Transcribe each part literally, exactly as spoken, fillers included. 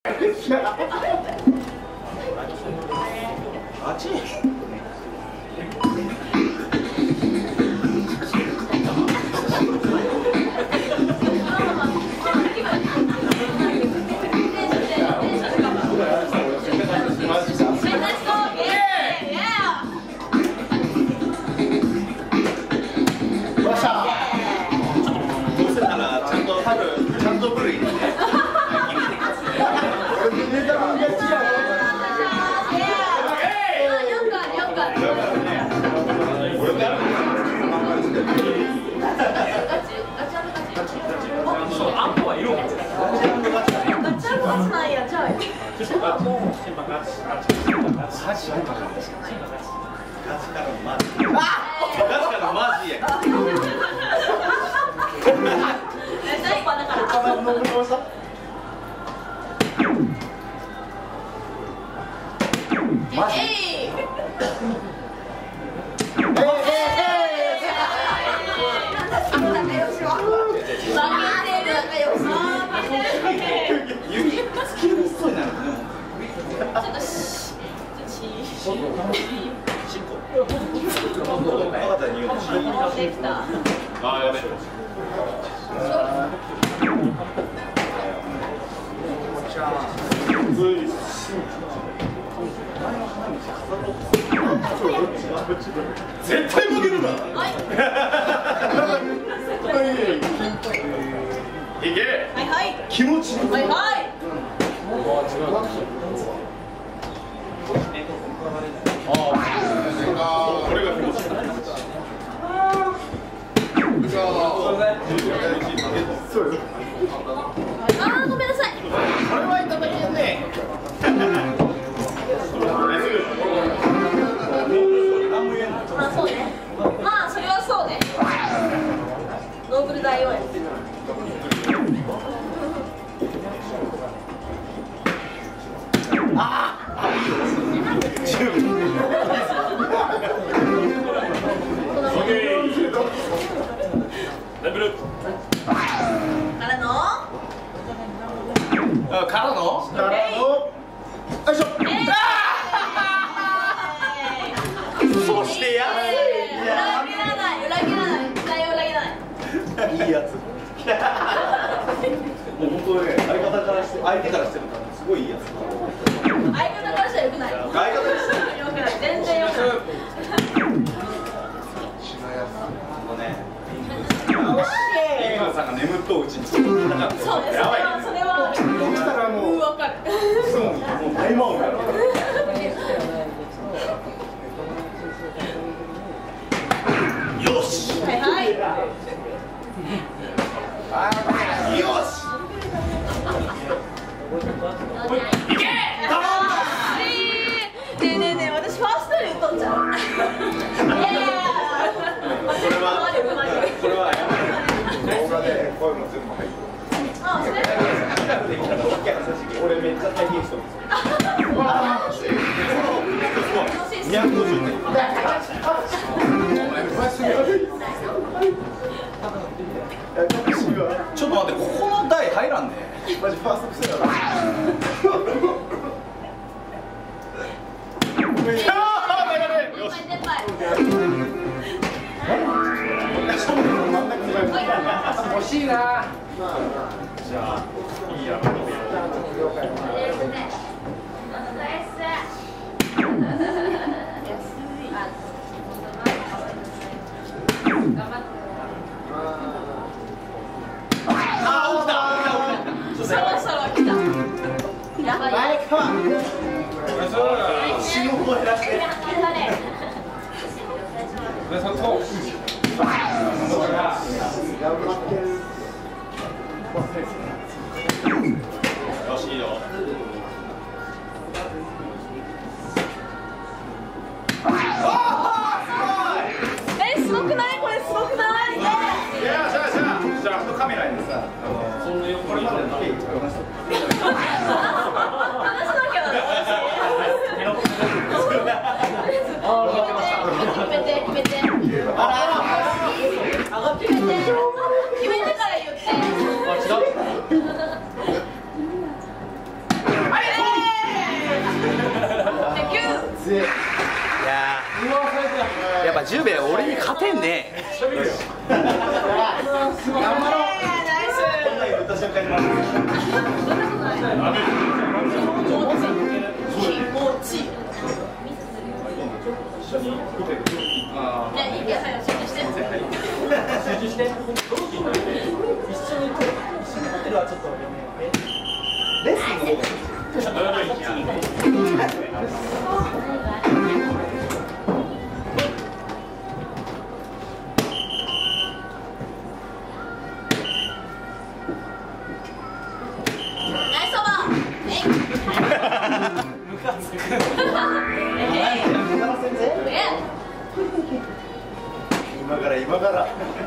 あっち。絶対負けるな。いけ。はいはい。気持ちいい。はいはい。ああ、これが気持ちいい。そうよ。ああ、ごめんなさい。これはいただけるね。まあそうね。まあそれはそうね。ノーブル大王や。ああ。十分。レベル。からの。あ、からの。からの。よいしょ。そしてや。裏切らない、裏切らない、期待を裏切らない。いいやつ。もう本当ね、相方からして、相手からしてるから、すごいいいやつ。相方からしては良くない。相方からしては良くない、全然良くない。もうね。エイマンさんが眠っとううちに。そうです。やばい。それは。それは。起きたらもう。わかる。そう、もう大魔王だよ。よし。はいはい。よし。いけ。ねえねえねえ、私ファーストで打っとんじゃん。いやいや。これは。これは。動画で声も全部入ってる。あ、それ。俺めっちゃ体験してます。にひゃくごじゅうねん。ちょっと待って、ここの台入らんね。マジファーストクセだな。欲しいな。じゃあ、いいや。死ぬほど減らして。よし、いいよ。え、すごくない？これすごくない？いや、じゃあじゃあじゃあカメラにさ、あのこれまでの経緯とか話して。話しなきゃだ。決めて決めて。あら。決めて決めてから言って。 かじゅうべい俺に勝てんね。 頑張ろう。こんなに打った瞬間に負ける。 気持ちいい。 一緒にああ。 いやいいけど集中して。 集中して。一緒に一緒に勝てるはちょっとレッスンの方がいい。今から今から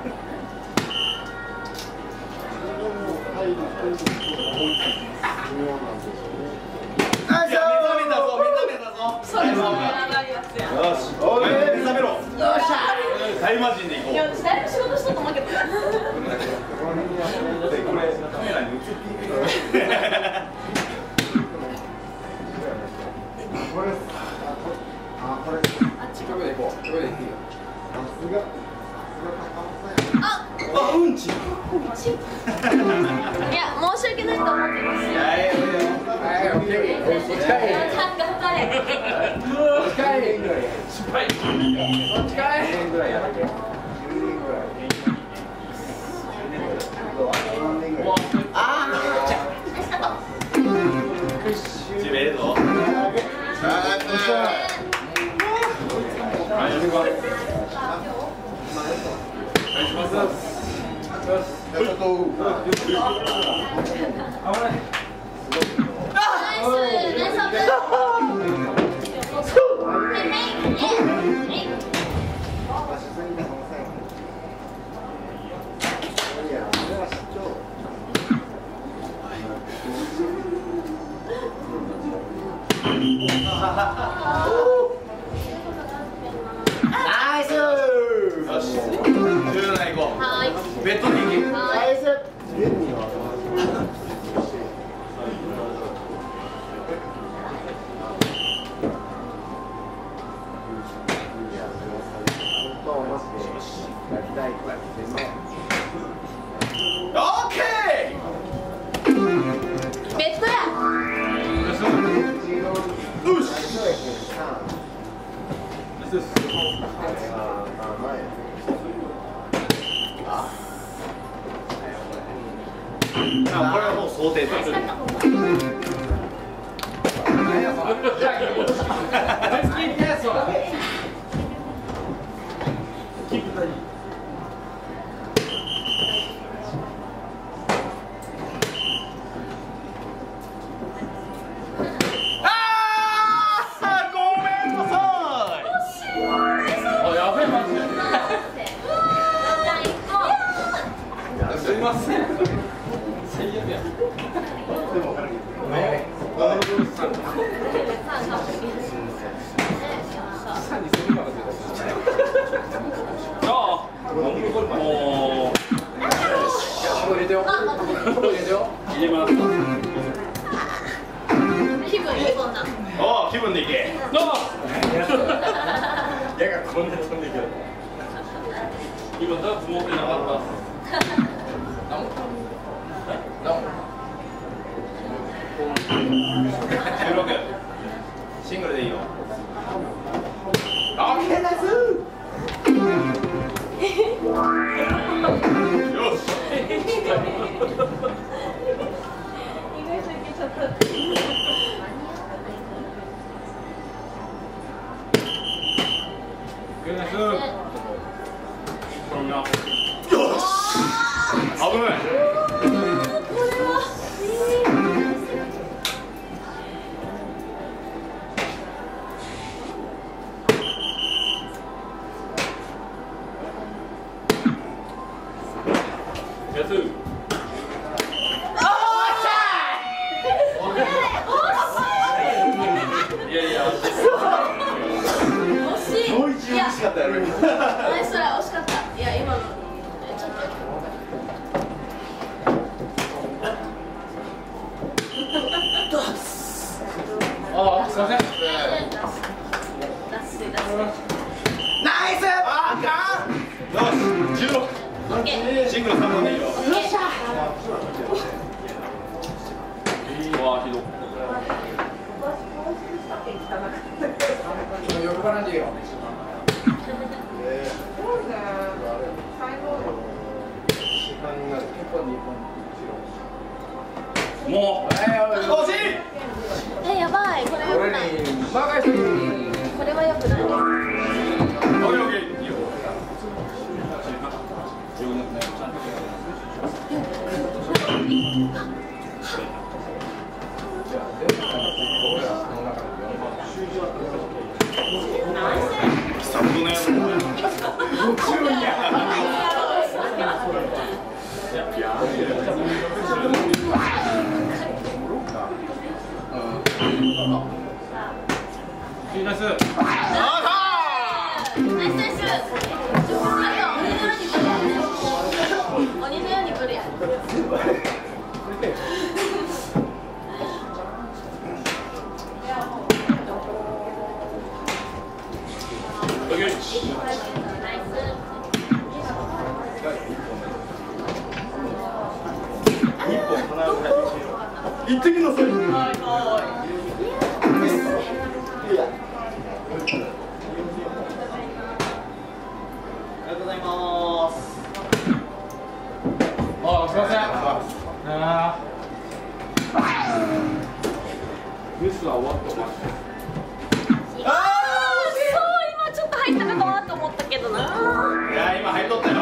大魔神で行こう。いや、私だいぶ仕事したと思うけど。これカメラに映っていく。これ。あ、これ。あっち。これで行こう。これで行くよ。さすが。 あ、 あ、うんち。いや、申し訳ないと思ってます。 やいやいや。はい、オッケー。 頑張れ。 近いぐらい。失敗。近いぐらいやらけ。ああ。ジベルド。ナイス。よし。じゅうなな行こう。はい。ベッドに行け。ナイス。オッケー。 ベッドや。 よし。あ、これはもう想定です。すみません。最悪や。でも分からんけど。ああ。もう。入れてよ。入れてよ。入れます。 気分いいこんな。 おお、気分でいけ。どうも。やがこんな飛んでいく。今ダーツ持ってなかった。じゅうろくシングルでいいよ。オッケーです。よし。 意外といけちゃった。 よし。危ない。いやいや、惜しい。もう一度惜しかったやろ。ナイストライ、惜しかった。いや、今のちょっと。ああ、すみません。ナイス。 シングルさん本でいいよ。よっしゃ。うわ、ひどい。 横からでいいよ。 もう。惜しい。 え、やばい。これ良くない。これは良くない。 オッケーオッケー。いいよ。さほどのやつもね。ナイス。ナイスナイス。鬼のように来るやん。 行ってきなさい。ありがとうございます。 あ、すみません。ああ。ミスは終わった。 ああ、そう今ちょっと入ったかなと思ったけどな。 いや今入っとったよ。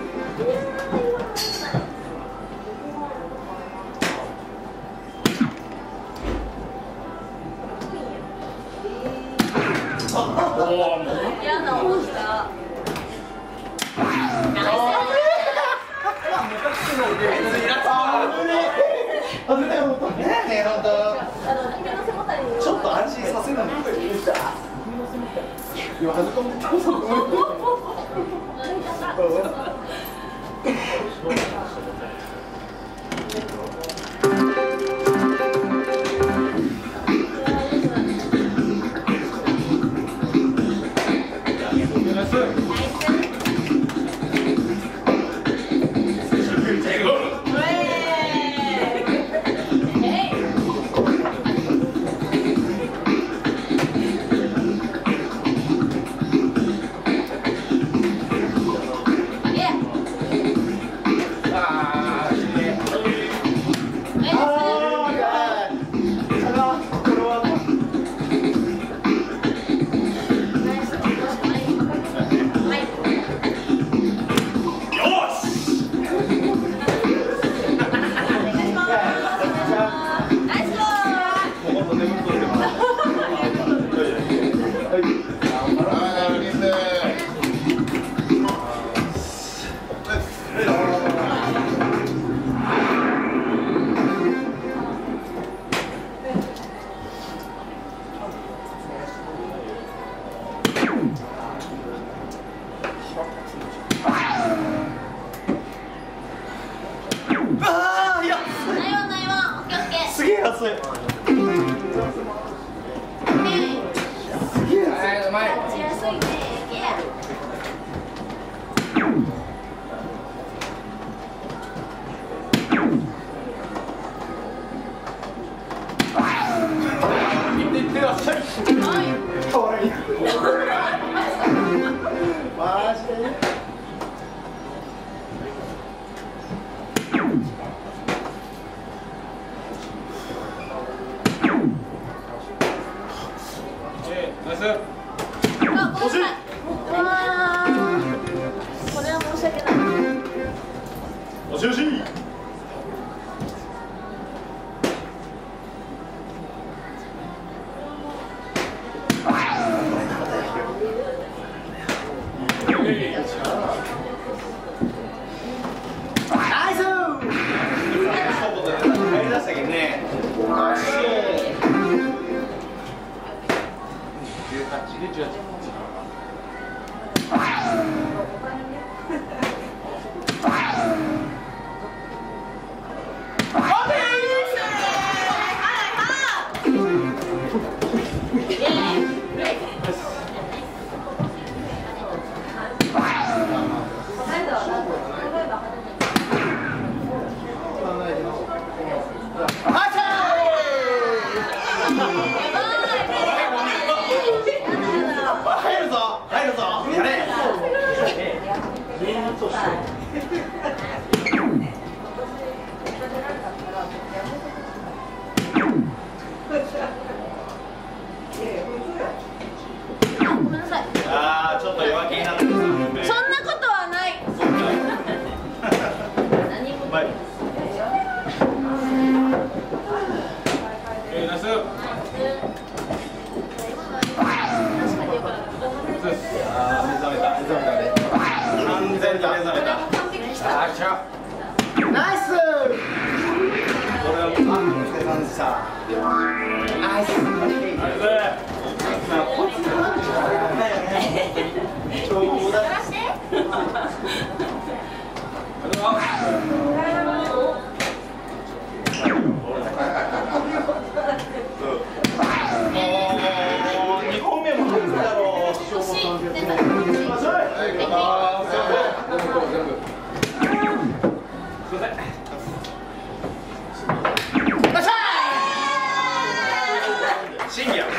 嫌な音した。 ちょっと安心させない。今恥ずかしああ、いや。 ないわないわ。オッケーオッケー。 すげえ安い。すげえ安い。 うまい。 安いね。イエー。 行っていってらっしゃい。かわいい。マジで。 ナイス。 あ、惜しい。わあ。これは申し訳ない。 惜しい惜しい。 前。 ナイス。 ああ、目覚めた、目覚めたね。完全に目覚めた。 あー、ちゃ。 ナイス。これはもう、あ、お疲れ様でした。ナイス。 ナイス。 ちょうどだ。にほんめも外すだろう。審議や。